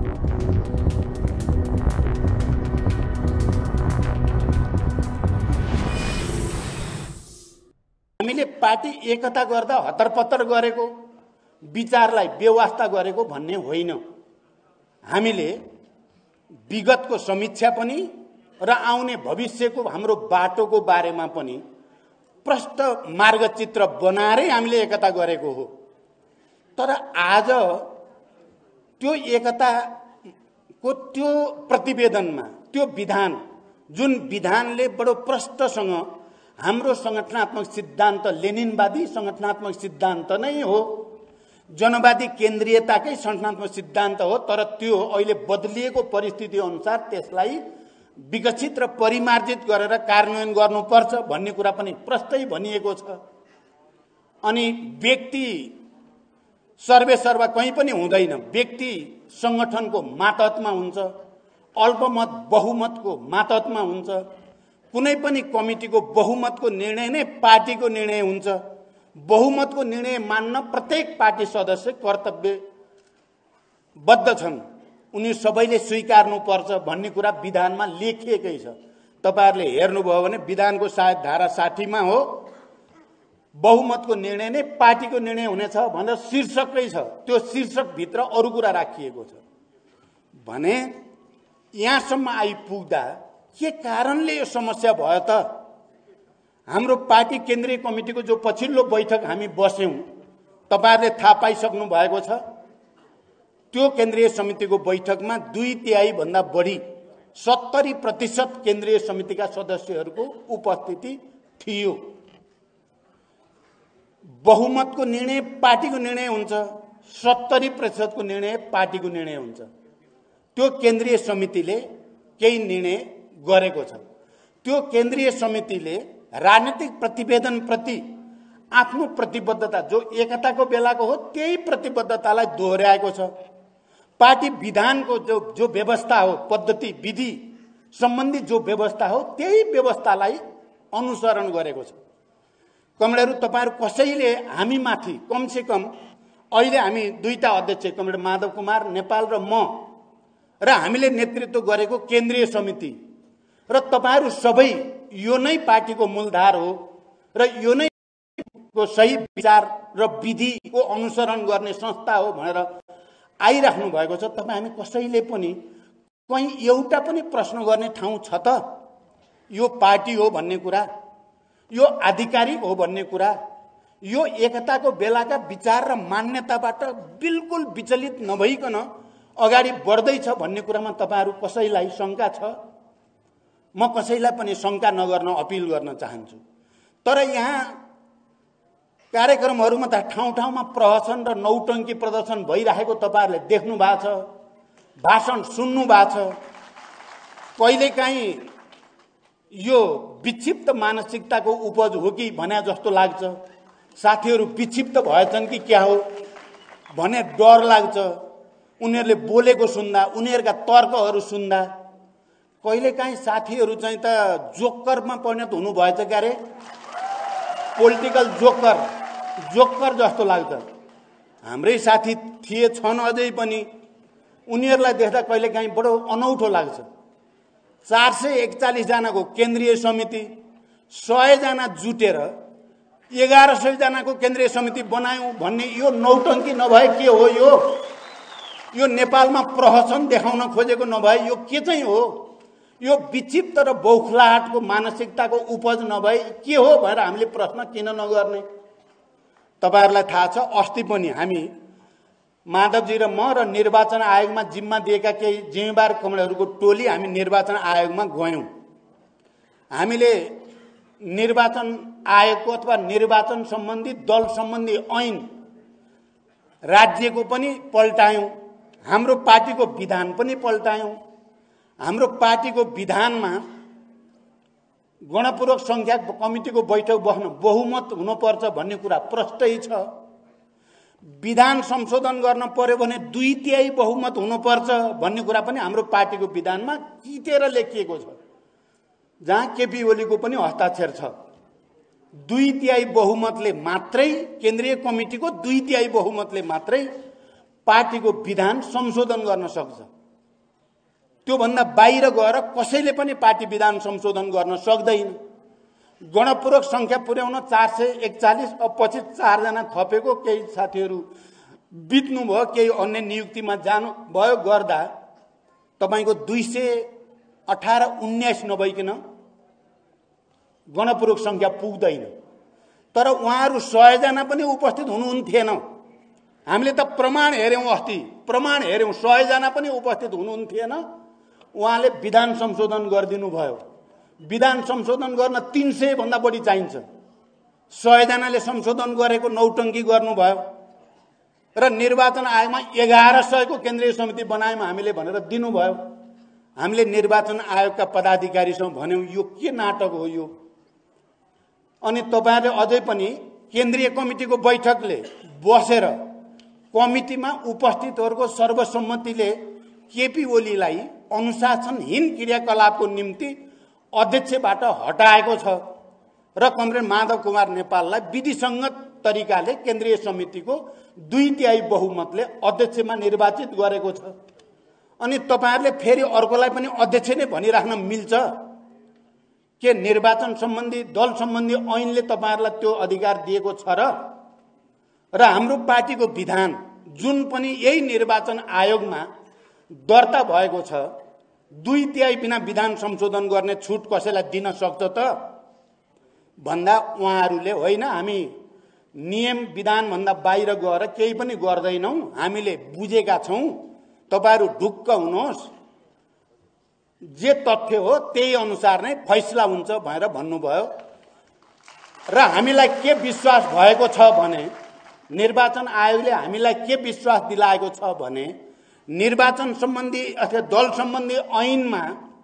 हामीले पार्टी एकता गर्दा हतरपतर गरेको विचारलाई बेवास्ता गरेको भन्ने होइन। हामीले विगतको समीक्षा पनि र आउने भविष्यको हाम्रो बाटोको बारेमा पनि प्रष्ट मार्गचित्र बनाएरै हामीले एकता गरेको हो। तर आज त्यो एकताको त्यो प्रतिवेदनमा त्यो विधान जुन विधानले बडो प्रष्टसँग हाम्रो संगठनात्मक सिद्धान्त लेनिनवादी संगठनात्मक सिद्धान्त नै हो, जनवादी केन्द्रीयताकै संगठनात्मक सिद्धान्त हो, तर त्यो अहिले बदलिएको परिस्थिति अनुसार त्यसलाई विकसित र परिमार्जित गरेर कार्यान्वयन गर्नुपर्छ भन्ने कुरा पनि प्रष्टै भनिएको छ। अनि व्यक्ति सर्वेसर्वा कहीँ पनि हुँदैन, व्यक्ति संगठनको मातहतमा हुन्छ, अल्पमत बहुमतको मातहतमा हुन्छ। कुनै पनि कमिटीको बहुमतको निर्णय नै पार्टीको निर्णय हुन्छ। बहुमतको निर्णय मान्न प्रत्येक पार्टी सदस्य कर्तव्यबद्ध छन्, उनी सबैले स्वीकार्नुपर्छ भन्ने कुरा विधानमा लेखिएकै छ। तपाईहरुले हेर्नुभयो भने विधानको सायद धारा 60 मा हो, बहुमतको निर्णय नै पार्टीको निर्णय हुनेछ भनेर शीर्षकै छ। त्यो शीर्षक भित्र अरु कुरा राखिएको छ भने यहाँसम्म आइपुग्दा के कारणले यो समस्या भयो त? हाम्रो पार्टी केन्द्रीय कमिटीको जो पछिल्लो बैठक हामी बस्यौं, तपाईहरुले थाहा पाइसक्नु भएको छ। त्यो केन्द्रीय समितिको बैठकमा 2/3 भन्दा बढी 70% केन्द्रीय समितिका सदस्यहरूको उपस्थिति थियो। बहुमतको निर्णय पार्टीको निर्णय हुन्छ, 70% को निर्णय पार्टीको निर्णय हुन्छ। त्यो केन्द्रीय समितिले केही निर्णय गरेको छ। त्यो केन्द्रीय समितिले राजनीतिक प्रतिवेदन प्रति आफ्नो प्रतिबद्धता जो एकताको बेलाको हो त्यही प्रतिबद्धतालाई दोहोर्याएको छ। पार्टी विधानको जो व्यवस्था हो, पद्धति विधि सम्बन्धी जो व्यवस्था हो त्यही व्यवस्थालाई अनुसरण गरेको छ। कमरेडहरु, तपाईहरु कसैले हामी माथि कम से कम अहिले हामी दुईटा अध्यक्ष कमरेड माधव कुमार नेपाल र म र हामीले नेतृत्व गरेको केन्द्रीय समिति र तपाईहरु सबै यो नै पार्टीको मूलधार हो र यो नै को सही विचार र विधिको अनुसरण गर्ने संस्था हो भनेर आइराख्नु भएको छ। तपाई हामी कसैले पनि कहीं एउटा पनि प्रश्न गर्ने ठाउँ छ त? यो पार्टी हो भन्ने कुरा, यो आधिकारिक हो भन्ने कुरा, यो एकताको बेलाका विचार र मान्यताबाट बिल्कुल विचलित नभइकन अगाडि बढ्दैछ भन्ने कुरामा तपाईहरु कसैलाई शंका छ? म कसैलाई पनि शंका नगर्न अपील गर्न चाहन्छु। तर यहाँ कार्यक्रमहरुमा त ठाउँ ठाउँमा प्रहसन र नौटंकी प्रदर्शन भइरहेको तपाईहरुले देख्नु भएको छ, भाषण सुन्नु भएको छ। कहिलेकाहीँ यो विक्षिप्त मानसिकताको उपज हो कि भने जस्तो लाग्छ। साथीहरु विक्षिप्त भएछन् कि क्या हो भने डर लाग्छ। उनीहरुले बोलेको सुन्दा, उनीहरुका तर्कहरु सुन्दा कहिलेकाहीँ साथीहरु चाहिँ त जोकरमा परिणत हुनु भएछ क्यारे, पोलिटिकल जोकर जस्तो लाग्छ। हाम्रै साथी थिए छन् अझै पनि, उनीहरुलाई देख्दा कहिलेकाहीँ बडो अनौठो लाग्छ। 441 जनाको केन्द्रीय समिति, 100 जना जुटेर 1100 जनाको केन्द्रीय समिति बनायौं भन्ने यो नौटंकी नभए के हो? यो नेपालमा प्रहसन देखाउन खोजेको नभए यो के चाहिँ हो? यो विक्षिप्त र बौखलाहटको मानसिकताको उपज नभए के हो भनेर हामीले प्रश्न किन नगर्ने? तपाईहरुलाई थाहा छ, अस्ति पनि हामी माधवजी र म र निर्वाचन आयोगमा जिम्मा दिएका केही जिम्मेवार कमरेडहरुको टोली हामी निर्वाचन आयोगमा गयौं। हामीले निर्वाचन आयोगको अथवा निर्वाचन सम्बन्धी दल सम्बन्धी ऐन राज्यको पनि पल्टायौं, हाम्रो पार्टीको विधान पनि पल्टायौं। हाम्रो पार्टीको विधानमा गणपूर्वक संख्या कमिटीको बैठक बस्न बहुमत हुनुपर्छ भन्ने कुरा प्रष्टै छ। विधान संशोधन गर्न पर्यो भने 2/3 बहुमत हुनुपर्छ भन्ने कुरा पनि हाम्रो पार्टीको विधानमा किटेर लेखिएको छ, जहाँ केपी ओलीको पनि हस्ताक्षर छ। 2/3 बहुमतले मात्रै, केन्द्रीय कमिटीको 2/3 बहुमतले मात्रै पार्टीको विधान संशोधन गर्न सक्छ। त्योभन्दा बाहिर गएर कसैले पनि पार्टी विधान संशोधन गर्न सक्दैन। गणपूर्वक संख्या पुर्याउन 441, अब पछि 4 जना थपेको, केही साथीहरू बित्नु भयो, केही अन्य नियुक्तिमा जानु भयो गर्दा तपाईको 218-19 नभइकन गणपूर्वक संख्या पुग्दैन। तर उहाँहरू 100 जना पनि उपस्थित हुनुहुन्थेन। हामीले त प्रमाण हेर्यौं, अस्ति प्रमाण हेर्यौं, 100 जना पनि उपस्थित हुनुहुन्थेन। उहाँले विधान संशोधन गरिदिनु भयो। विधान संशोधन गर्न 300 भन्दा बढी चाहिन्छ। 100 जनाले संशोधन गरेको नौटंकी गर्नुभयो र निर्वाचन आयोगमा 1100 को केन्द्रीय समिति बनायौं हामीले भनेर दिनुभयो। हामीले निर्वाचन आयोगका पदाधिकारीसँग भन्यौं यो के नाटक हो यो। अनि तपाईहरुले अझै पनि केन्द्रीय कमिटिको बैठकले बसेर कमिटिमा उपस्थितहरुको सर्वसम्मतिले केपी ओलीलाई अनुशासनहीन क्रियाकलापको निम्ति अध्यक्षबाट हटाएको छ र कमरेड माधव कुमार नेपाललाई विधिसंगत तरिकाले केन्द्रीय समितिको 2/3 बहुमतले अध्यक्षमा निर्वाचित गरेको छ। अनि तपाईहरुले फेरि अर्कोलाई पनि अध्यक्ष नै भनिराख्न मिल्छ के? निर्वाचन सम्बन्धी दल सम्बन्धी ऐनले तपाईहरुलाई त्यो अधिकार दिएको छ र हाम्रो पार्टीको विधान जुन पनि यही निर्वाचन आयोगमा दर्ता भएको छ 2/3 बिना विधान संशोधन गर्ने छुट कसैलाई दिन सक्छ त भन्दा उहाँहरूले होइन हामी नियम विधान भन्दा बाहिर गएर केही पनि गर्दैनौं, हामीले बुझेका छौं, तपाईहरु ढुक्क हुनुहोस्, जे तथ्य हो त्यही अनुसार नै फैसला हुन्छ भनेर भन्नुभयो। र हामीलाई के विश्वास भएको छ भने निर्वाचन आयोगले हामीलाई के विश्वास दिलाएको छ भने निर्वाचन सम्बन्धी अथवा दल सम्बन्धी ऐनमा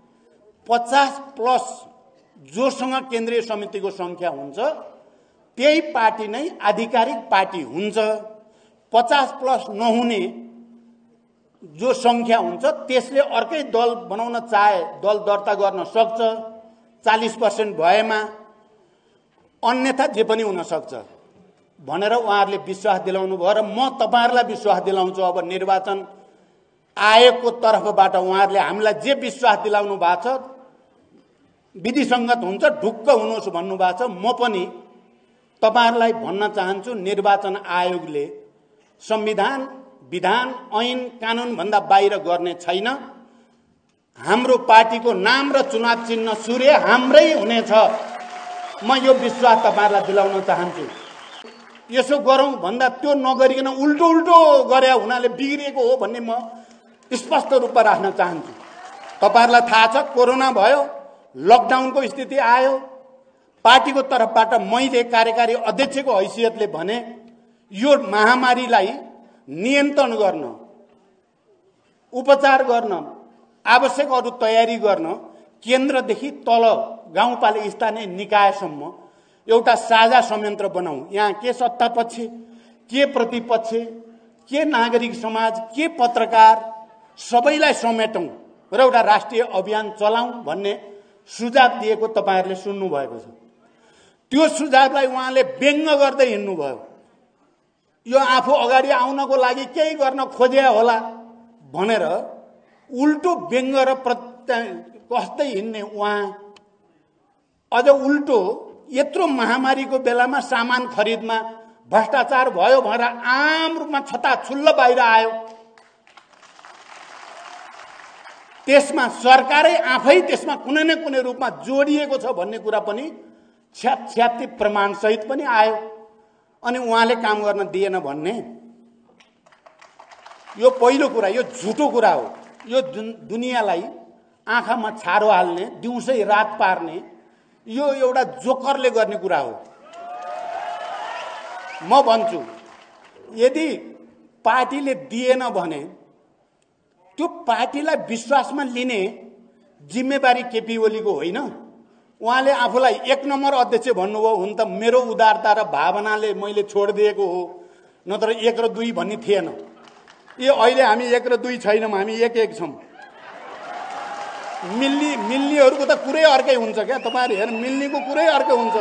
50+ जोसँग केन्द्रीय समितिको संख्या हुन्छ त्यही पार्टी नै आधिकारिक पार्टी हुन्छ। 50+ नहुने जो संख्या हुन्छ त्यसले अर्कै दल बनाउन चाहे दल दर्ता गर्न सक्छ 40% भएमा, अन्यथा जे पनि हुन सक्छ भनेर उहाँहरूले विश्वास दिलाउनु भयो। र म तपाईहरुलाई विश्वास दिलाउँछु अब निर्वाचन आयोगको तर्फबाट उहाँहरूले हामीलाई जे विश्वास दिलाउनु भएको छ विधिसंगत हुन्छ, ढुक्क हुनुहोस् भन्नु भएको छ। म पनि तपाईहरुलाई भन्न चाहन्छु निर्वाचन आयोगले संविधान, विधान, ऐन, कानून भन्दा बाहिर गर्ने छैन। हाम्रो पार्टीको नाम र चुनाव चिन्ह सूर्य हाम्रै हुनेछ। म यो विश्वास तपाईहरुलाई दिलाउन चाहन्छु। यसो गरौं भन्दा त्यो नगरिकन उल्टो उल्टो गरे हुनाले बिग्रिएको हो भन्ने म स्पष्ट रूपमा राख्न चाहन्छु। तपाईहरुलाई थाहा छ कोरोना भयो, लकडाउनको स्थिति आयो, पार्टीको तर्फबाट मैले कार्यकारी अध्यक्षको हैसियतले भने यो महामारीलाई नियन्त्रण गर्न, उपचार गर्न, आवश्यक अरु तयारी गर्न केन्द्रदेखि तल गाउँपालिका स्थानीय निकायसम्म एउटा साझा संयन्त्र बनाऊ। यहाँ के सत्तापक्ष, के प्रतिपक्ष, के नागरिक समाज, के पत्रकार सबैलाई समेटौं र एउटा राष्ट्रिय अभियान चलाऊ भन्ने सुझाव दिएको तपाईहरुले सुन्नु भएको छ। त्यो सुझावलाई उहाँले व्यङ्ग गर्दै हिँड्नु भयो। यो आफू अगाडि आउनको लागि केही गर्न खोजे होला भनेर उल्टो व्यङ्ग र कस्दै हिँड्ने उहाँ अझ उल्टो यत्रो महामारीको बेलामा सामान खरिदमा भ्रष्टाचार भयो भनेर आम रूपमा छताछुल्ल बाहिर आयो। त्यसमा सरकारै आफै त्यसमा कुनै न कुनै रूपमा जोडिएको छ भन्ने कुरा पनि छ्याप्छ्याप्ती प्रमाण सहित पनि आयो। अनि उहाँले काम गर्न दिएन भन्ने यो पहिलो कुरा, यो झुटो कुरा हो। यो दुनियाँलाई आँखामा छारो हाल्ने, दिउँसै रात पार्ने यो एउटा जोकरले गर्ने कुरा हो। म भन्छु यदि पार्टीले दिएन भने त्यो पार्टीलाई विश्वासमा लिने जिम्मेवारी केपी ओलीको होइन। उहाँले आफूलाई 1 नम्बर अध्यक्ष भन्नुभयो, हुन त मेरो उदारता र भावनाले मैले छोडिदिएको हो, नत्र 1 र 2 भन्ने थिएन। यो अहिले हामी 1 र 2 छैनौं, हामी 1-1 छौं। मिल्नेहरूको त कुरै अर्कै हुन्छ क्या, तपाईहरु हेर्नु मिल्नेको कुरै अर्कै हुन्छ।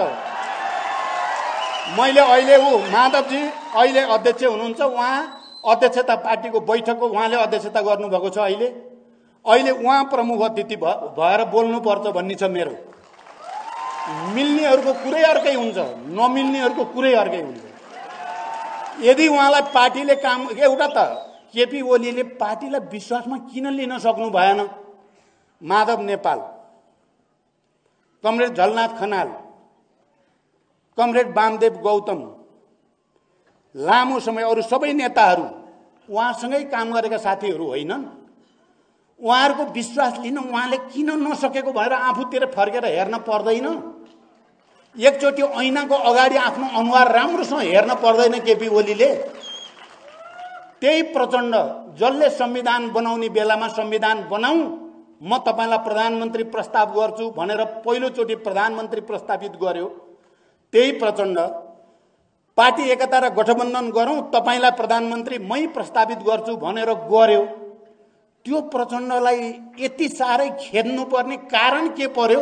मैले अहिले माधवजी अहिले अध्यक्ष हुनुहुन्छ, उहाँ अध्यक्षता पार्टीको बैठकको उहाँले अध्यक्षता गर्नुभएको छ अहिले। अहिले उहाँ प्रमुख अतिथि भएर बोल्नुपर्छ भन्ने छ मेरो। मिल्नेहरूको कुरै अर्कै हुन्छ, नमिल्नेहरूको कुरै अर्कै हुन्छ। यदि उहाँलाई पार्टीले काम एउटा त केपी ओलीले पार्टीलाई विश्वासमा किन लिन सक्नु भएन? माधव नेपाल, कमरेड झलनाथ खनाल, कमरेड वामदेव गौतम, लामो समय अरू सबै नेताहरू उहाँसँगै काम गरेका साथीहरू होइनन्? उहाँहरूको विश्वास लिन उहाँले किन नसकेको भएर आफूतिर फर्केर हेर्न पर्दैन? एकचोटि ऐनाको अगाडि आफ्नो अनुहार राम्रोसँग हेर्न पर्दैन केपी ओलीले? त्यही प्रचण्ड जसले संविधान बनाउने बेलामा संविधान बनाऊ, म तपाईलाई प्रधानमन्त्री प्रस्ताव गर्छु भनेर पहिलोचोटि प्रधानमन्त्री प्रस्तावित गर्यो, त्यही प्रचण्ड पार्टी एकता र गठबन्धन गरौँ, तपाईलाई प्रधानमन्त्री मै प्रस्तावित गर्छु भनेर गर्यो। त्यो प्रचण्डलाई यति साह्रै खेद्नुपर्ने कारण के पर्यो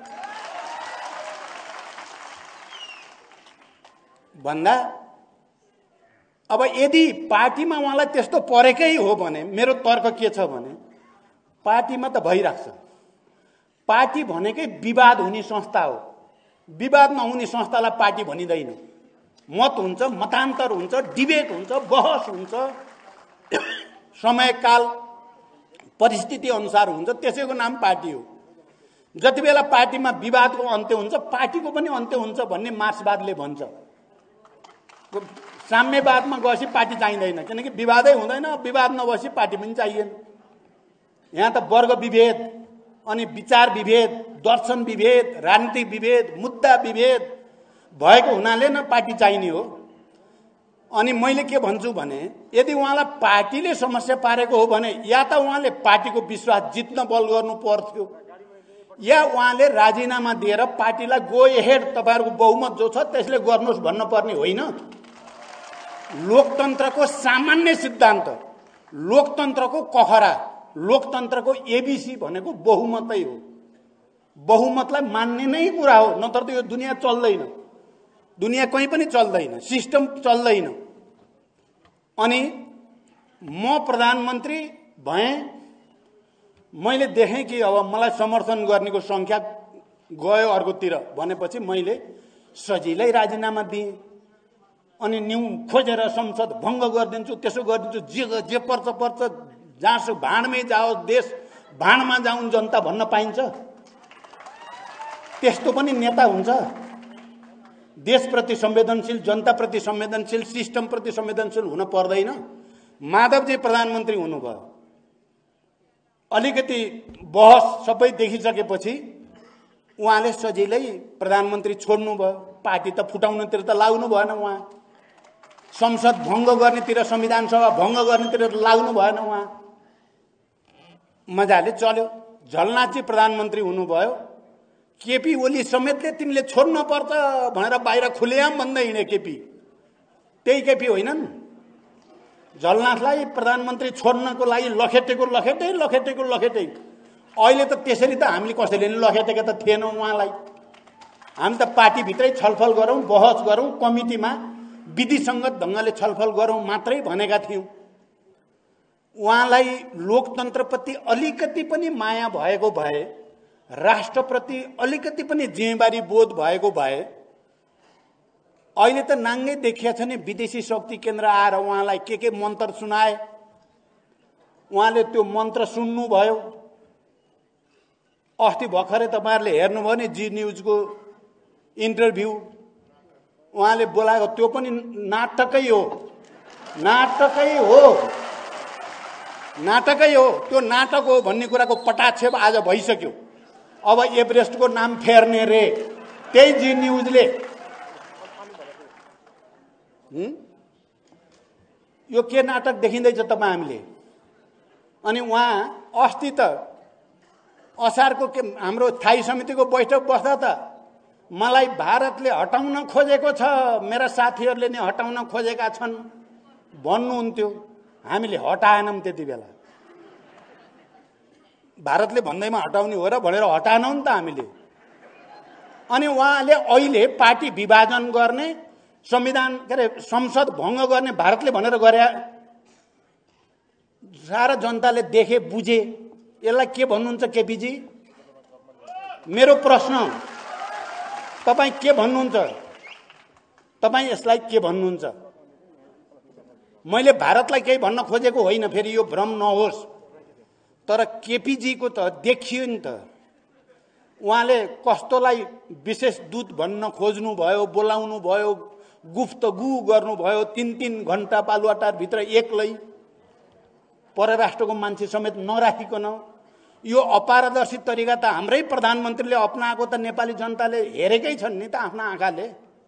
भन्दा, अब यदि पार्टीमा उहाँलाई त्यस्तो परेकै हो भने मेरो तर्क के छ भने पार्टीमा त भइराख्छ। पार्टी भनेकै विवाद हुने संस्था हो। विवाद नहुने संस्थालाई पार्टी भनिँदैन। मत हुन्छ, मतान्तर हुन्छ, डिबेट हुन्छ, बहस हुन्छ, समयकाल परिस्थिति अनुसार हुन्छ, त्यसैको नाम पार्टी हो। जति बेला पार्टीमा विवादको अन्त्य हुन्छ पार्टीको पनि अन्त्य हुन्छ भन्ने मार्क्सवादले भन्छ। साम्यवादमा गएपछि पार्टी चाहिँदैन, किनकि विवादै हुँदैन, विवाद नभएपछि पार्टी पनि चाहिएन। यहाँ त वर्ग विभेद, अनि विचार विभेद, दर्शन विभेद, राजनीतिक विभेद, मुद्दा विभेद भएको हुनाले न पार्टी चाहिने हो। अनि मैले के भन्छु भने यदि उहाँलाई पार्टीले समस्या पारेको हो भने या त उहाँले पार्टीको विश्वास जित्न बल गर्नु पर्थ्यो, या उहाँले राजीनामा दिएर पार्टीलाई गो एहेड, तपाईहरुको बहुमत जो छ त्यसले गर्नुहोस् भन्न पर्ने होइन। लोकतन्त्रको सामान्य सिद्धान्त, लोकतन्त्रको कखरा, लोकतन्त्रको एबीसी भनेको बहुमतै हो। बहुमतलाई मान्ने नै कुरा हो, नत्र त यो दुनियाँ चल्दैन, दुनियाँ कहीँ पनि चल्दैन, सिस्टम चल्दैन। अनि म प्रधानमन्त्री भएँ, मैले देखेँ कि अब मलाई समर्थन गर्नेको संख्या गयो अर्कोतिर भनेपछि मैले सजिलै राजीनामा दिएँ। अनि न्यू खोजेर संसद भङ्ग गरिदिन्छु, त्यसो गरिदिन्छु, जे पर्छ पर्छ, जहाँसो भाँडमै जाओस्, देश भाँडमा जाउन् जनता भन्न पाइन्छ? त्यस्तो पनि नेता हुन्छ? देशप्रति संवेदनशील, जनताप्रति संवेदनशील, सिस्टमप्रति संवेदनशील हुन पर्दैन? माधवजी प्रधानमन्त्री हुनुभयो, अलिकति बहस सबै देखिसकेपछि उहाँले सजिलै प्रधानमन्त्री छोड्नुभयो। पार्टी त फुटाउनतिर त लाग्नु भएन, उहाँ संसद भङ्ग गर्नेतिर, संविधान सभा भङ्ग गर्नेतिर लाग्नु भएन, उहाँ मजाले चल्यो। झलनाथजी प्रधानमन्त्री हुनुभयो, केपी ओली समेतले तिमीले छोड्न पर्छ भनेर बाहिर खुलेआम भन्दै हिँडे केपी। त्यही केपी होइनन्? झलनाथलाई प्रधानमन्त्री छोड्नको लागि लखेटेको लखेटे। अहिले त त्यसरी त हामीले कसैले नि लखेटेका त थिएनौँ उहाँलाई। हामी त पार्टीभित्रै छलफल गरौँ, बहस गरौँ, कमिटीमा विधिसङ्गत ढङ्गले छलफल गरौँ मात्रै भनेका थियौँ। उहाँलाई लोकतन्त्रप्रति अलिकति पनि माया भएको भए, राष्ट्रप्रति अलिकति पनि जिम्मेवारी बोध भएको भए, अहिले त नाङ्गै देखिया छ नि, विदेशी शक्ति केन्द्र आएर उहाँलाई के मन्त्र सुनाए, उहाँले त्यो मन्त्र सुन्नुभयो। अस्ति भर्खरै तपाईहरुले हेर्नुभयो नि जी न्युजको इन्टरभ्यू, उहाँले बोलाएको त्यो पनि नाटकै हो, त्यो नाटक हो भन्ने कुराको पटाक्षेप आज भइसक्यो। अब एभरेस्टको नाम फेर्ने रे त्यही जी न्युजले। यो के नाटक देखिँदैछ तपाईँ हामीले? अनि उहाँ अस्ति त असारको के हाम्रो स्थायी समितिको बैठक बस्दा त मलाई भारतले हटाउन खोजेको छ, मेरा साथीहरूले नै हटाउन खोजेका छन् भन्नुहुन्थ्यो। हामीले हटाएनौँ त्यति बेला। भारतले भन्दैमा हटाउने हो र भनेर हटाएनौँ नि त हामीले। अनि उहाँले अहिले पार्टी विभाजन गर्ने, संविधान के अरे संसद भङ्ग गर्ने भारतले भनेर गरे। सारा जनताले देखे बुझे। यसलाई के भन्नुहुन्छ केपीजी? मेरो प्रश्न, तपाईँ के भन्नुहुन्छ? तपाईँ यसलाई के भन्नुहुन्छ? मैले भारतलाई केही भन्न खोजेको होइन, फेरि यो भ्रम नहोस्। तर केपीजीको त देखियो नि त, उहाँले कस्तोलाई विशेष दूत भन्न खोज्नु भयो, बोलाउनु भयो, गुफ्तगु गर्नुभयो 3-3 घण्टा बालुवाटारभित्र एक्लै, परराष्ट्रको मान्छे समेत नराखिकन। यो अपारदर्शी तरिका त हाम्रै प्रधानमन्त्रीले अपनाएको त नेपाली जनताले हेरेकै छन् नि त आफ्ना आँखाले।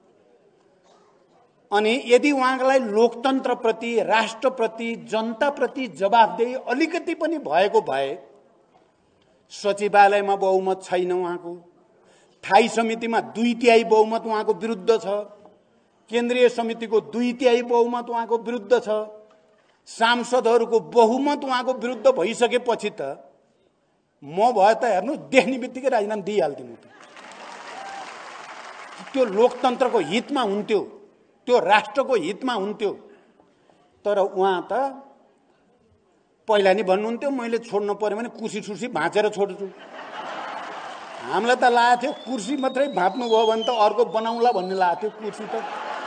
अनि यदि उहाँलाई लोकतन्त्रप्रति, राष्ट्रप्रति, जनताप्रति जवाफदेही अलिकति पनि भएको भए, सचिवालयमा बहुमत छैन उहाँको, स्थायी समितिमा 2/3 बहुमत उहाँको विरुद्ध छ, केन्द्रीय समितिको 2/3 बहुमत उहाँको विरुद्ध छ, सांसदहरूको बहुमत उहाँको विरुद्ध भइसकेपछि त म भए त हेर्नु देख्ने बित्तिकै राजीनामा दिइहाल्थेँ म त। त्यो लोकतन्त्रको हितमा हुन्थ्यो, त्यो राष्ट्रको हितमा हुन्थ्यो। तर उहाँ त पहिला नि भन्नुहुन्थ्यो मैले छोड्नु पर्यो भने कुर्सी सुर्सी भाँचेर छोड्छु। हामीलाई त लागेको थियो कुर्सी मात्रै भाँच्नु भयो भने त अर्को बनाउला भन्ने लागेको थियो। कुर्सी त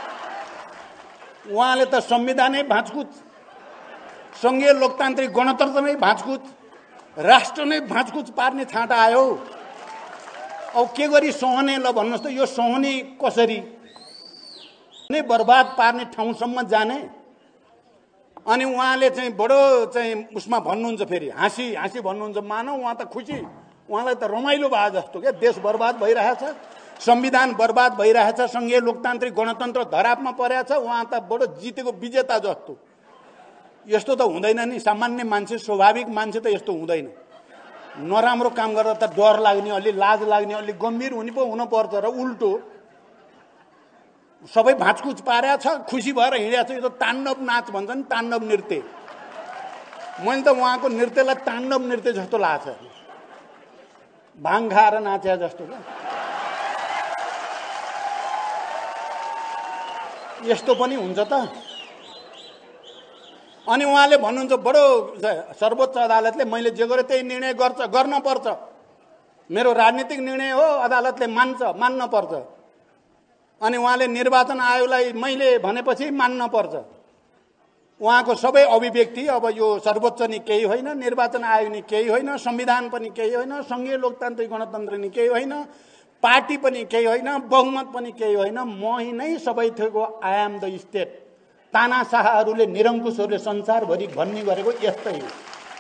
उहाँले त संविधानै भाँचकुच, संघीय लोकतान्त्रिक गणतन्त्र नै भाँचकुच, राष्ट्र नै भाँचकुच पार्ने छाँट आयो। अब के गरी सहने? ल भन्नुहोस् त, यो सहने कसरी? नै बर्बाद पार्ने ठाउँसम्म जाने। अनि उहाँले चाहिँ बडो चाहिँ उसमा भन्नुहुन्छ, फेरि हाँसी हाँसी भन्नुहुन्छ, मानव उहाँ त खुसी, उहाँलाई त रमाइलो भयो जस्तो क्या। देश बर्बाद भइरहेछ, संविधान बर्बाद भइरहेछ, संघीय लोकतान्त्रिक गणतन्त्र धरापमा परेछ, उहाँ त बडो जितेको विजेता जस्तो। यस्तो त हुँदैन नि, सामान्य मान्छे, स्वाभाविक मान्छे त यस्तो हुँदैन। नराम्रो काम गर्दा त डर लाग्ने, अलि लाज लाग्ने, अलि गम्भीर हुने पो हुनुपर्छ र उल्टो सबै भाँचकुच पारेछ, खुसी भएर हिँडेछ। यो त ताण्डव नाच भन्छन्, ताण्डव नृत्य। मैले त उहाँको नृत्यलाई ताण्डव नृत्य जस्तो लाग्छ, भाङ खाएर नाचे जस्तो क्या। यस्तो पनि हुन्छ त। अनि उहाँले भन्नुहुन्छ बडो सर्वोच्च अदालतले मैले जे गरे त्यही निर्णय गर्न पर्छ, मेरो राजनीतिक निर्णय हो, अदालतले मान्न पर्छ। अनि उहाँले निर्वाचन आयोगलाई मैले भनेपछि मान्न पर्छ। उहाँको सबै अभिव्यक्ति अब यो सर्वोच्च नि केही होइन, निर्वाचन आयोग नि केही होइन, संविधान पनि केही होइन, संघीय लोकतान्त्रिक गणतन्त्र नि केही होइन, पार्टी पनि केही होइन, बहुमत पनि केही होइन, म नै सबै थोकको आई एम द स्टेट। तानाशाहहरूले, निरङ्कुशहरूले संसारभरि भन्ने गरेको यस्तै हो।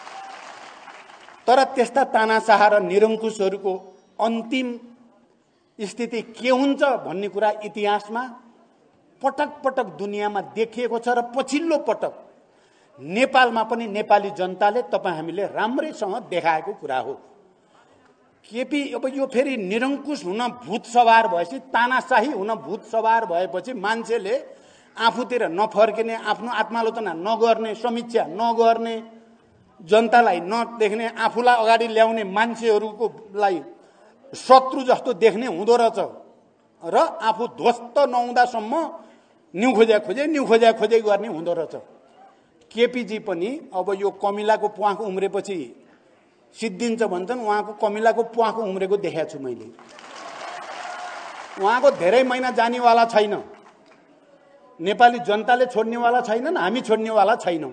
तर त्यस्ता तानाशाह र निरङ्कुशहरूको अन्तिम स्थिति के हुन्छ भन्ने कुरा इतिहासमा पटक पटक दुनियाँमा देखिएको छ र पछिल्लो पटक नेपालमा पनि नेपाली जनताले तपाईँ हामीले राम्रैसँग देखाएको कुरा हो। केपी अब यो फेरि निरङ्कुश हुन भूत सवार भएपछि, तानाशाही हुन भूत सवार भएपछि मान्छेले आफूतिर नफर्किने, आफ्नो आत्मालोचना नगर्ने, समीक्षा नगर्ने, जनतालाई नदेख्ने, आफूलाई अगाडि ल्याउने मान्छेहरूलाई शत्रु जस्तो देख्ने हुँदो रहेछ र आफू ध्वस्त नहुँदासम्म न्यु खोजे गर्ने हुँदो रहेछ। केपीजी पनि अब यो कमिलाको प्वाख उम्रेपछि सिद्धिन्छ भन्छन्, उहाँको कमिलाको प्वाख उम्रेको देखाएको छु मैले। उहाँको धेरै महिना जानेवाला छैन, नेपाली जनताले छोड्नेवाला छैनन्, हामी छोड्नेवाला छैनौँ।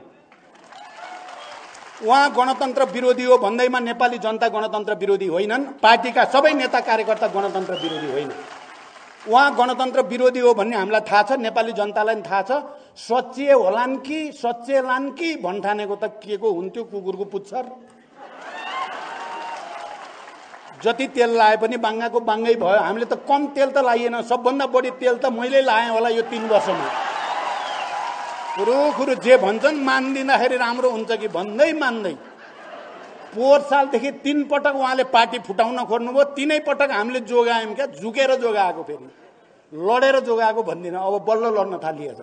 उहाँ गणतन्त्र विरोधी हो भन्दैमा नेपाली जनता गणतन्त्र विरोधी होइनन्, पार्टीका सबै नेता कार्यकर्ता गणतन्त्र विरोधी होइन। उहाँ गणतन्त्र विरोधी हो भन्ने हामीलाई थाहा छ, नेपाली जनतालाई पनि थाहा छ। सच्चे होलान् कि सच्चेलान् कि भन्ठानेको त के को हुन्थ्यो, कुकुरको पुच्छर। जति तेल लाए पनि बाङ्गाको बाङ्गै भयो। हामीले त कम तेल त लाइएन, सबभन्दा बढी तेल त मैले लाएँ होला यो 3 वर्षमा। कुरो जे भन्छन् मान्दिँदाखेरि राम्रो हुन्छ कि भन्दै मान्दै। पोहोर सालदेखि 3 पटक उहाँले पार्टी फुटाउन खोज्नुभयो, 3 पटक हामीले जोगायौँ क्या, झुकेर जोगाएको, फेरि लडेर जोगाएको भन्दिनँ, अब बल्ल लड्न थालिएछ।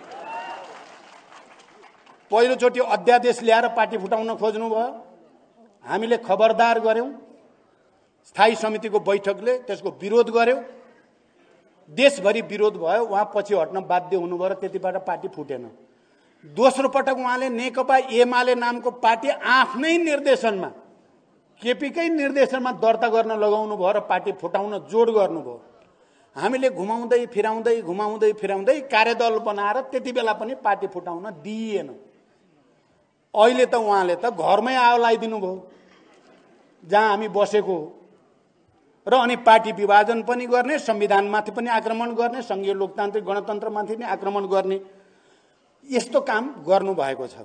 पहिलोचोटि अध्यादेश ल्याएर पार्टी फुटाउन खोज्नुभयो, हामीले खबरदार गर्यौँ, स्थायी समितिको बैठकले त्यसको विरोध गर्यो, देशभरि विरोध भयो, उहाँ पछि हट्न बाध्य हुनुभयो र त्यतिबाट पार्टी फुटेन। दोस्रो पटक उहाँले नेकपा एमाले नामको पार्टी आफ्नै निर्देशनमा केपीकै निर्देशनमा दर्ता गर्न लगाउनु भयो र पार्टी फुटाउन जोड गर्नुभयो। हामीले घुमाउँदै फिराउँदै कार्यदल बनाएर त्यति बेला पनि पार्टी फुटाउन दिइएन। अहिले त उहाँले त घरमै आगो लगाइदिनु भयो जहाँ हामी बसेको, र अनि पार्टी विभाजन पनि गर्ने, संविधानमाथि पनि आक्रमण गर्ने, संघीय लोकतान्त्रिक गणतन्त्रमाथि पनि आक्रमण गर्ने, यस्तो काम गर्नुभएको छ।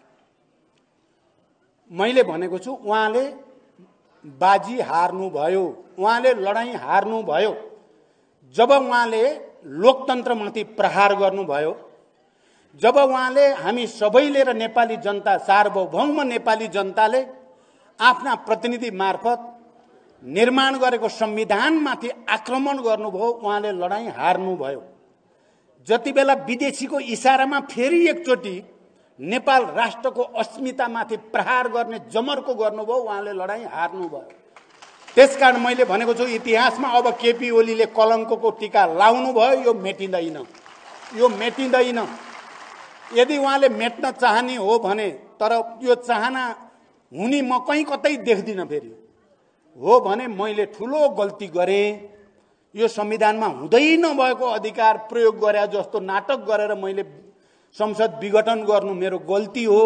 मैले भनेको छु उहाँले बाजी हार्नुभयो, उहाँले लडाईँ हार्नुभयो। जब उहाँले लोकतन्त्रमाथि प्रहार गर्नुभयो, जब उहाँले हामी सबैले र नेपाली जनता, सार्वभौम नेपाली जनताले आफ्ना प्रतिनिधि मार्फत निर्माण गरेको संविधानमाथि आक्रमण गर्नुभयो, उहाँले लडाईँ हार्नुभयो। जति बेला विदेशीको इशारामा फेरि एकचोटि नेपाल राष्ट्रको अस्मितामाथि प्रहार गर्ने जमर्को गर्नुभयो, उहाँले लडाईँ हार्नुभयो। त्यसकारण मैले भनेको छु इतिहासमा अब केपी ओलीले कलङ्कको टीका लाउनु भयो, यो मेटिँदैन, यो मेटिँदैन। यदि उहाँले मेट्न चाहने हो भने, तर यो चाहना हुने म कहीँ कतै देख्दिनँ। फेरि हो भने मैले ठुलो गल्ती गरेँ, यो संविधानमा हुँदै नभएको अधिकार प्रयोग गरे जस्तो नाटक गरेर मैले संसद विघटन गर्नु मेरो गल्ती हो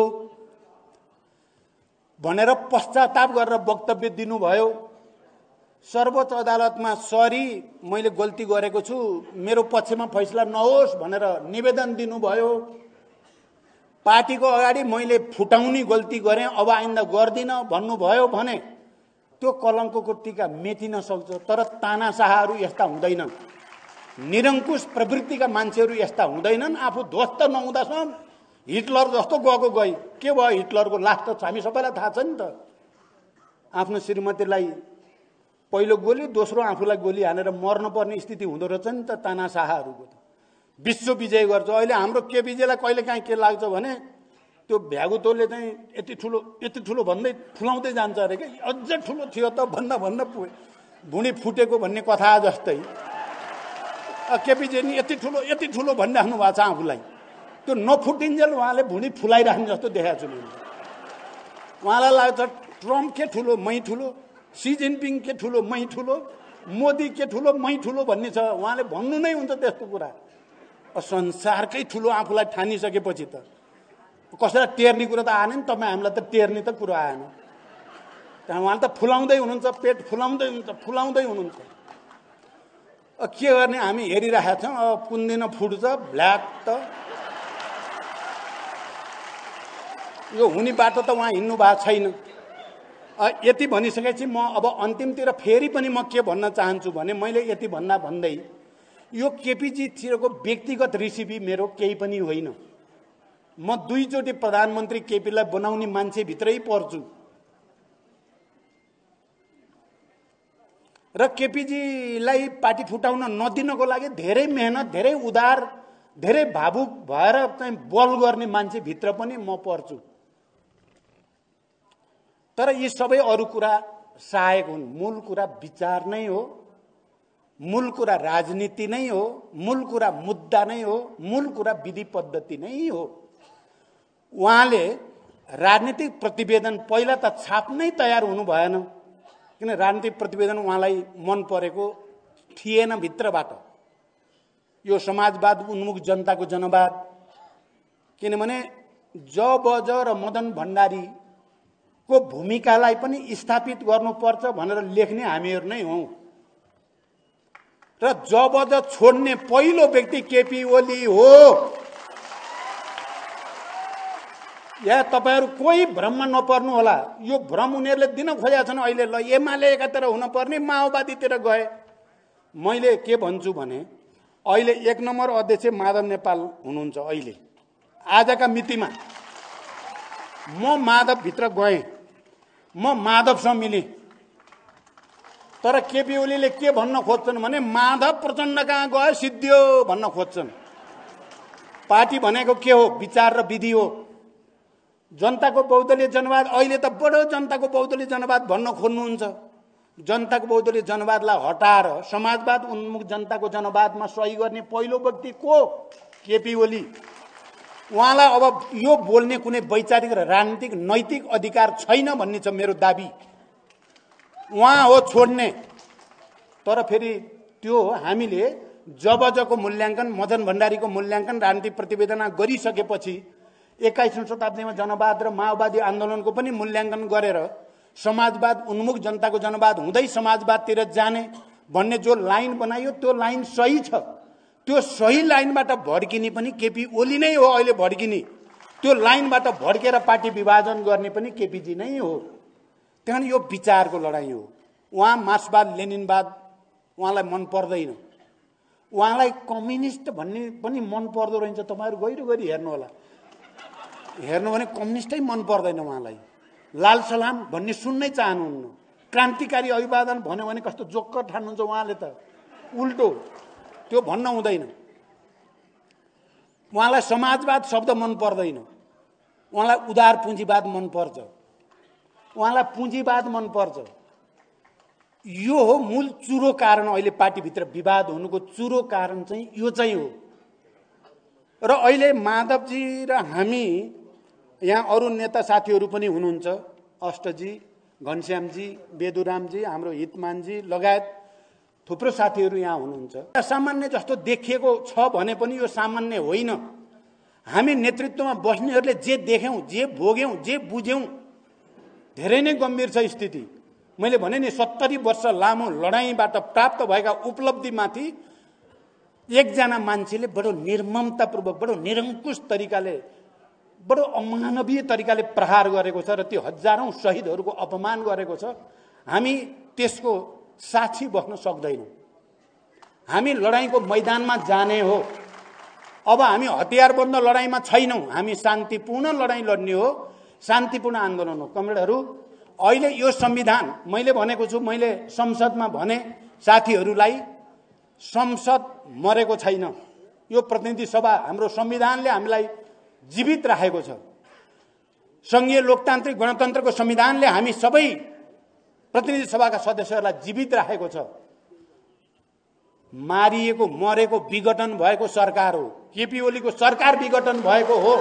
भनेर पश्चाताप गरेर वक्तव्य दिनुभयो। सर्वोच्च अदालतमा सरी मैले गल्ती गरेको छु, मेरो पक्षमा फैसला नहोस् भनेर निवेदन दिनुभयो। पार्टीको अगाडि मैले फुटाउने गल्ती गरेँ, अब आइन्दा गर्दिनँ भन्नुभयो भने त्यो कलङ्कको टीका मेटिन सक्छ। तर तानाशाहहरू यस्ता हुँदैनन्, निरङ्कुश प्रवृत्तिका मान्छेहरू यस्ता हुँदैनन्। आफू ध्वस्त नहुँदासम्म हिटलर जस्तो गएको गई। के भयो हिटलरको लास्ट त हामी सबैलाई थाहा छ नि त। आफ्नो श्रीमतीलाई पहिलो गोली, दोस्रो आफूलाई गोली हानेर मर्नुपर्ने स्थिति हुँदो रहेछ नि त तानाशाहहरूको। विश्व विजय गर्छ। अहिले हाम्रो केपीजीलाई कहिलेकाहीँ के लाग्छ भने त्यो भ्यागुतोले चाहिँ यति ठुलो भन्दै फुलाउँदै जान्छ अरे क्या, अझै ठुलो थियो त भन्दा भन्दा भुँडी फुटेको भन्ने कथा जस्तै केपीजी नि यति ठुलो भनिराख्नु भएको छ आफूलाई। त्यो नफुटिन्जेल उहाँले भुँडी फुलाइराख्ने जस्तो देखाएको छु मैले। उहाँलाई लाग्छ ट्रम्प के ठुलो मै ठुलो, सी जिनपिङ के ठुलो मै ठुलो, मोदी के ठुलो मै ठुलो भन्ने छ। उहाँले भन्नु नै हुन्छ त्यस्तो कुरा। संसारकै ठुलो आफूलाई ठानिसकेपछि त कसैलाई टेर्ने कुरा त आएन नि। तपाईँ हामीलाई त टेर्ने त कुरा आएन। त्यहाँ उहाँले त फुलाउँदै हुनुहुन्छ, पेट फुलाउँदै हुनुहुन्छ। के गर्ने, हामी हेरिरहेका छौँ। अब कुन दिन फुट्छ भ्ल्याक त यो हुने बाटो त उहाँ हिँड्नु भएको छैन। यति भनिसकेपछि म अब अन्तिमतिर फेरि पनि म के भन्न चाहन्छु भने, मैले यति भन्दै यो केपीजीतिरको व्यक्तिगत रेसिपी मेरो केही पनि होइन। म दुईचोटि प्रधानमन्त्री केपीलाई बनाउने मान्छेभित्रै पर्छु र केपीजीलाई पार्टी फुटाउन नदिनको लागि धेरै मेहनत, धेरै उदार, धेरै भावुक भएर चाहिँ बल गर्ने मान्छेभित्र पनि म पर्छु। तर यी सबै अरू कुरा सहायक हुन्। मूल कुरा विचार नै हो, मूल कुरा राजनीति नै हो, मूल कुरा मुद्दा नै हो, मूल कुरा विधि पद्धति नै हो। उहाँले राजनीतिक प्रतिवेदन पहिला त छाप्नै तयार हुनु भएन, किन राजनीतिक प्रतिवेदन उहाँलाई मन परेको थिएन भित्रबाट। यो समाजवाद उन्मुख जनताको जनवाद, किनभने ज र मदन भण्डारी को भूमिकालाई पनि स्थापित गर्नुपर्छ भनेर लेख्ने हामीहरू नै हौं। र जब छोड्ने पहिलो व्यक्ति केपी ओली हो। या तपाईहरु कोही भ्रममा नपर्नु होला। यो भ्रम उनीहरुले दिन खोजेका छन्। अहिले ल एमाले एकातिर हुन पर्ने, माओवादीतिर गए। मैले के भन्छु भने अहिले 1 नम्बर अध्यक्ष माधव नेपाल हुनुहुन्छ। अहिले आजका मितिमा म माधव भित्र गएँ, म माधवसँग मिलेँ। तर केपी ओलीले के भन्न खोज्छन् भने माधव प्रचण्ड कहाँ गए सिद्धियो भन्न खोज्छन्। पार्टी भनेको के हो? विचार र विधि हो। जनताको बहुदलीय जनवाद, अहिले त बडो जनताको बहुदलीय जनवाद भन्न खोज्नुहुन्छ। जनताको बहुदलीय जनवादलाई हटाएर समाजवाद उन्मुख जनताको जनवादमा सही गर्ने पहिलो व्यक्ति को? केपी ओली। उहाँलाई अब यो बोल्ने कुनै वैचारिक र राजनीतिक नैतिक अधिकार छैन भन्ने छ मेरो दाबी। उहाँ हो छोड्ने। तर फेरि त्यो हामीले जबजको मूल्याङ्कन, मदन भण्डारीको मूल्याङ्कन, राजनीतिक प्रतिवेदन गरिसकेपछि 21औं शताब्दीमा जनवाद र माओवादी आन्दोलनको पनि मूल्याङ्कन गरेर समाजवाद उन्मुख जनताको जनवाद हुँदै समाजवादतिर जाने भन्ने जो लाइन बनाइयो त्यो लाइन सही छ। त्यो सही लाइनबाट भड्किने पनि केपी ओली नै हो। अहिले भड्किने त्यो लाइनबाट भड्केर पार्टी विभाजन गर्ने पनि केपीजी नै हो। त्यहाँ यो विचारको लडाईँ हो। उहाँ मार्क्सवाद लेनिनवाद उहाँलाई मन पर्दैन। उहाँलाई कम्युनिस्ट भन्ने पनि मन पर्दो रहेछ। तपाईहरु गहिरो गरी हेर्नु होला। हेर्नु भने कम्युनिस्टै मन पर्दैन उहाँलाई। लाल सलाम भन्ने सुन्नै चाहनुहुन्न। क्रान्तिकारी अभिवादन भन्यो भने कस्तो जोक्क ठान्नुहुन्छ उहाँले त। उल्टो त्यो भन्न हुँदैन। उहाँलाई समाजवाद शब्द मन पर्दैन। उहाँलाई उदार पुँजीवाद मन पर्छ। उहाँलाई पुँजीवाद मन पर्छ। यो हो मूल चुरो कारण। अहिले पार्टीभित्र विवाद हुनुको चुरो कारण चाहिँ यो चाहिँ हो। र अहिले माधवजी र हामी यहाँ अरू नेता साथीहरू पनि हुनुहुन्छ। अष्टजी, घनश्यामजी, बेदुरामजी, हाम्रो हितमानजी लगायत थुप्रो साथीहरू यहाँ हुनुहुन्छ। सामान्य जस्तो देखिएको छ भने पनि यो सामान्य होइन। हामी नेतृत्वमा बस्नेहरूले जे देख्यौं, जे भोग्यौं, जे बुझ्यौं धेरै नै गम्भीर छ स्थिति। मैले भने नि 70 वर्ष लामो लडाईँबाट प्राप्त भएका उपलब्धिमाथि एकजना मान्छेले बडो निर्ममतापूर्वक, बडो निरङ्कुश तरिकाले, बडो अमानवीय तरिकाले प्रहार गरेको छ र त्यो हजारौं शहीदहरूको अपमान गरेको छ। हामी त्यसको साक्षी बस्न सक्दैनौं। हामी लडाईँको मैदानमा जाने हो। अब हामी हतियारबन्द लडाईँमा छैनौं। हामी शान्तिपूर्ण लडाईँ लड्ने हो। शान्तिपूर्ण आन्दोलन हो। कमरेडहरू, अहिले यो संविधान मैले भनेको छु, मैले संसदमा भने साथीहरूलाई, संसद मरेको छैन। यो प्रतिनिधि सभा, हाम्रो संविधानले हामीलाई जीवित राखेको छ। संघीय लोकतान्त्रिक गणतन्त्रको संविधानले हामी सबै प्रतिनिधि सभाका सदस्यहरूलाई जीवित राखेको छ। मारिएको, मरेको, विघटन भएको सरकार हो। केपी ओलीको सरकार विघटन भएको हो।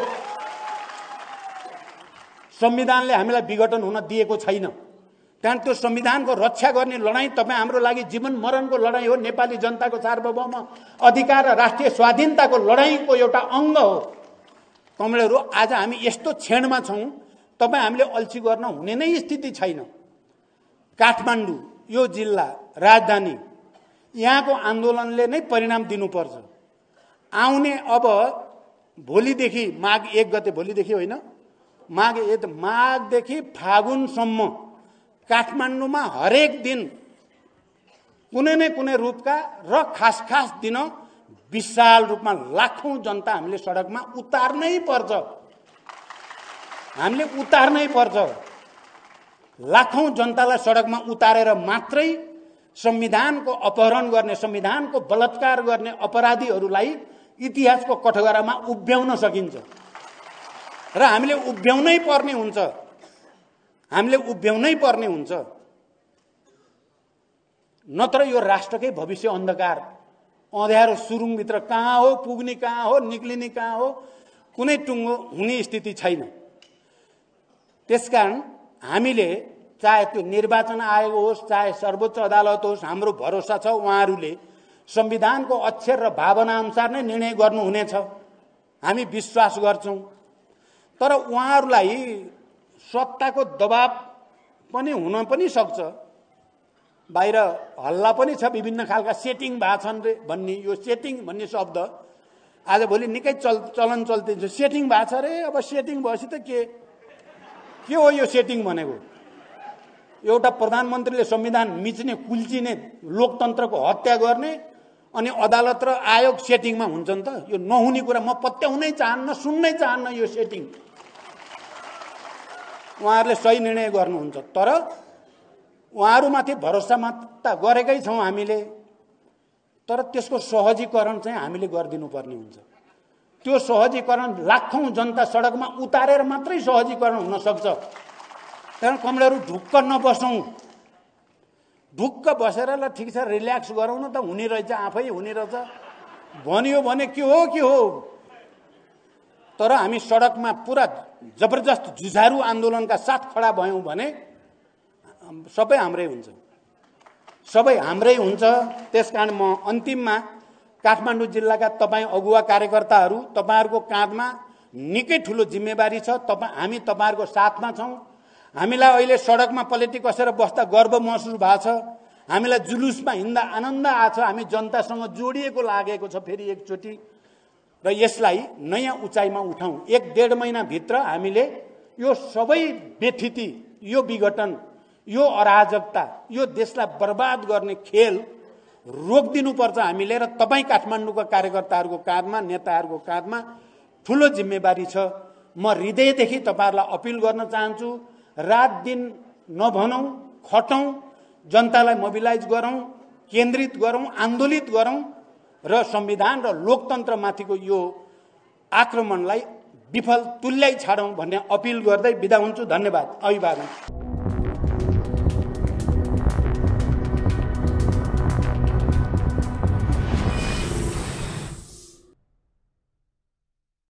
संविधानले हामीलाई विघटन हुन दिएको छैन। त्यहाँ त्यो संविधानको रक्षा गर्ने लडाईँ तपाईँ हाम्रो लागि जीवन मरणको लडाईँ हो। नेपाली जनताको सार्वभौम अधिकार र राष्ट्रिय स्वाधीनताको लडाईँको एउटा अङ्ग हो। कमरेडहरू, आज हामी यस्तो क्षणमा छौं, तपाईँ हामीले अल्छी गर्न हुने नै स्थिति छैन। काठमाडौँ यो जिल्ला राजधानी, यहाँको आन्दोलनले नै परिणाम दिनुपर्छ। आउने अब भोलिदेखि माघ 1 गते, भोलिदेखि होइन, माघदेखि फागुनसम्म काठमाडौँमा हरेक दिन कुनै न कुनै रूपका र खास खास दिन विशाल रूपमा लाखौं जनता हामीले सडकमा उतार्नै पर्छ। हामीले उतार्नै पर्छ। लाखौं जनतालाई सडकमा उतारेर मात्रै संविधानको अपहरण गर्ने, संविधानको बलात्कार गर्ने अपराधीहरूलाई इतिहासको कठघरामा उभ्याउन सकिन्छ। र हामीले उभ्याउनै पर्ने हुन्छ। हामीले उभ्याउनै पर्ने हुन्छ। नत्र यो राष्ट्रकै भविष्य अन्धकार, अँध्यारो सुरुङभित्र कहाँ हो पुग्ने, कहाँ हो निक्लिने, कहाँ हो कुनै टुङ्गो हुने स्थिति छैन। त्यसकारण हामीले चाहे त्यो निर्वाचन आयोग होस्, चाहे सर्वोच्च अदालत होस्, हाम्रो भरोसा छ उहाँहरूले संविधानको अक्षर र भावना अनुसार नै निर्णय गर्नुहुनेछ। हामी विश्वास गर्छौं। तर उहाँहरूलाई सत्ताको दबाब पनि हुन पनि सक्छ। बाहिर हल्ला पनि छ, विभिन्न खालका सेटिङ भाछन् रे भन्ने। यो सेटिङ भन्ने शब्द आजभोलि निकै चलन चल्ती छ। सेटिङ भाछ रे, अब सेटिङ भएपछि त के हो यो सेटिङ भनेको? एउटा प्रधानमन्त्रीले संविधान मिच्ने, कुल्चिने, लोकतन्त्रको हत्या गर्ने, अनि अदालत र आयोग सेटिङमा हुन्छन् त? यो नहुने कुरा। म पत्याउनै चाहन्न, सुन्नै चाहन्न यो सेटिङ। उहाँहरूले सही निर्णय गर्नुहुन्छ। तर उहाँहरूमाथि भरोसा मात्र गरेकै छौं हामीले। तर त्यसको सहजीकरण चाहिँ हामीले गरिदिनु पर्ने हुन्छ। त्यो सहजीकरण लाखौं जनता सडकमा उतारेर मात्रै सहजीकरण हुन सक्छ। त्यहाँ कमरेडहरू ढुक्क नबसौं। ढुक्क बसेर ल ठिक छ रिल्याक्स गरौँ न त, हुने रहेछ, आफै हुने रहेछ भनियो भने के हो। तर हामी सडकमा पुरा जबरजस्त जुझारु आन्दोलनका साथ खडा भयौं भने सबै हाम्रै हुन्छ, सबै हाम्रै हुन्छ। त्यसकारण म अन्तिममा काठमाडौँ जिल्लाका तपाईँ अगुवा कार्यकर्ताहरू, तपाईँहरूको काँधमा निकै ठुलो जिम्मेवारी छ। हामी तपाईँहरूको साथमा छौँ। हामीलाई अहिले सडकमा पलेटी कसेर बस्दा गर्व महसुस भएको छ। हामीलाई जुलुसमा हिँड्दा आनन्द आएको छ। हामी जनतासँग जोडिएको लागेको छ फेरि एकचोटि। र यसलाई नयाँ उचाइमा उठाउँ। 1-1.5 महिनाभित्र हामीले यो सबै बेथिति, यो विघटन, यो अराजकता, यो देशलाई बर्बाद गर्ने खेल रोकिदिनुपर्छ हामीले। र तपाईँ काठमाडौँका कार्यकर्ताहरूको काँधमा, नेताहरूको काँधमा ठुलो जिम्मेवारी छ। म हृदयदेखि तपाईँहरूलाई अपिल गर्न चाहन्छु, रात दिन नभनौँ, खटौँ, जनतालाई मोबिलाइज गरौँ, केन्द्रित गरौँ, आन्दोलित गरौँ र संविधान र लोकतन्त्रमाथिको यो आक्रमणलाई विफल तुल्याइ छाडौँ भन्ने अपिल गर्दै बिदा हुन्छु। धन्यवाद। अभिवादन।